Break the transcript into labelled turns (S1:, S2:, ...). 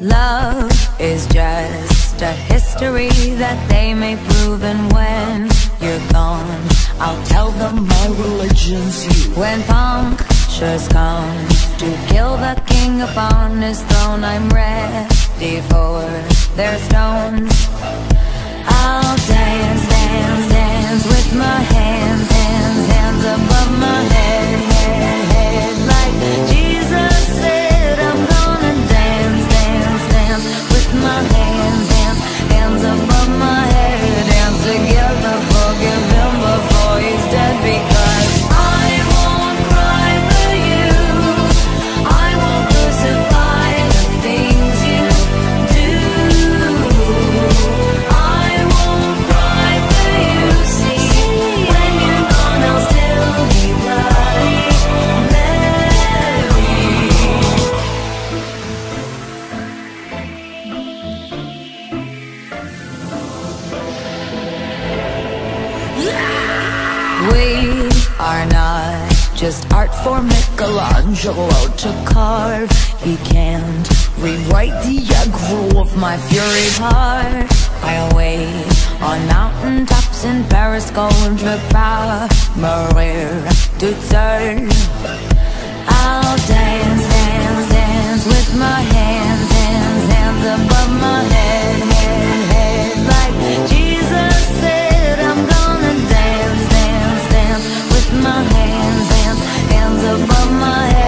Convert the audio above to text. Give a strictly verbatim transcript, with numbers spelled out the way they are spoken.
S1: Love is just a history that they may prove, and when you're gone, I'll tell them my religion's you. When punctures come to kill the king upon his throne, I'm ready for their stones. I'll dance, dance, dance with my hands, hands, hands above my head, head, head, like Jesus said. I'm gonna dance, dance, dance with my hands, hands, hands above my head. Dance together, forgive him before he's dead, because I won't cry for you, I won't crucify the things you do. I won't cry for you, see, when you're gone I'll still be bloody Mary. We are not just art for Michelangelo to carve. He can't rewrite the agro of my furied heart. I'll wait on mountain tops in Paris, crucify, mourir, tout, seule. I'll dance, dance, dance with my hands, hands, hands above my head, head, head, like Jesus said. I'm gonna dance, dance, dance with my hands, hands, hands above my head.